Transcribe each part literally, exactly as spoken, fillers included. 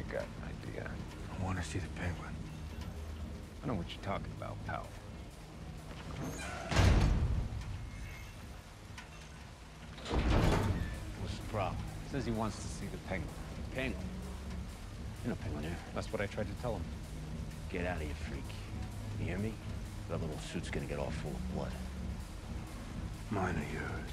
got an idea. I want to see the penguin. I know what you're talking about, pal. What's the problem? Says he wants to see the penguin. Penguin? You're no penguin here. That's what I tried to tell him. Get out of here, freak. You hear me? That little suit's gonna get all full of blood. Mine or yours?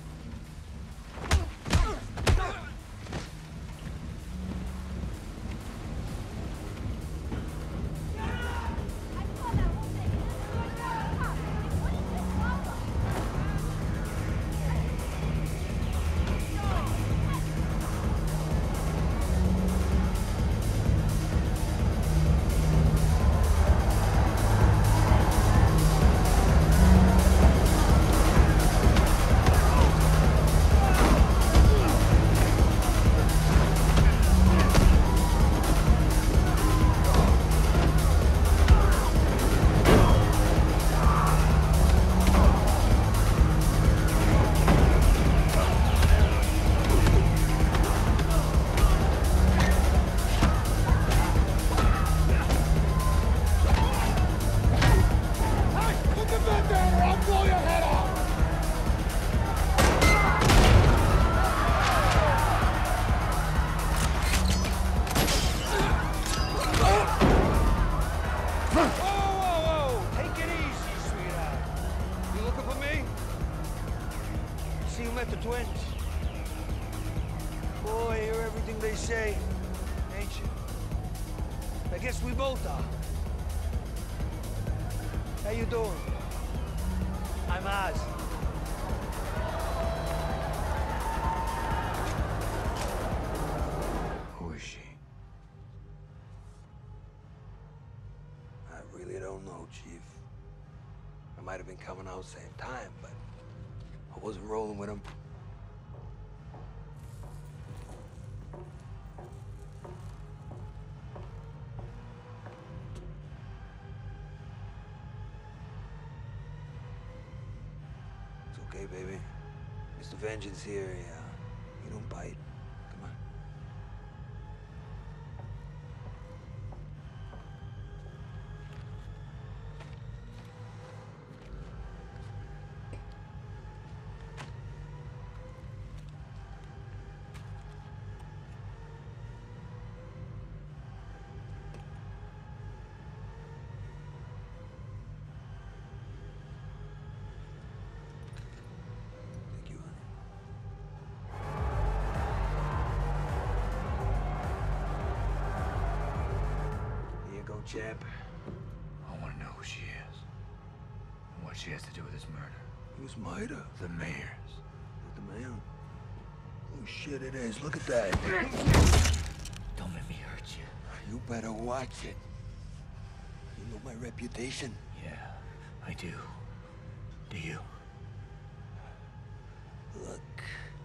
Boy, I hear everything they say, ain't you? I guess we both are. How you doing? I'm Oz. Who is she? I really don't know, Chief. I might have been coming out same time, but I wasn't rolling with him. It's okay, baby. Mister Vengeance here, yeah. You don't bite. Come on. Champ. I want to know who she is. And what she has to do with this murder. Whose murder? The mayor's. The mayor? Oh shit, it is. Look at that. Don't let me hurt you. You better watch it. You know my reputation. Yeah, I do. Do you? Look.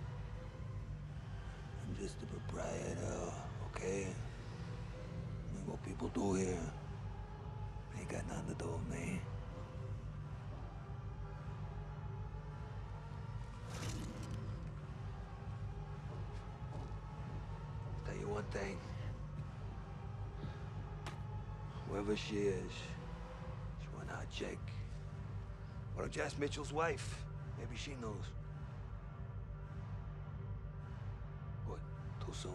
I'm just a proprietor, okay? What people do here ain't got nothing to do with me. Tell you one thing. Whoever she is, she went out check. Why don't you ask Mitchell's wife? Maybe she knows. What? Too soon?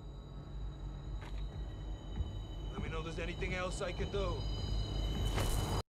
Let me know if there's anything else I can do.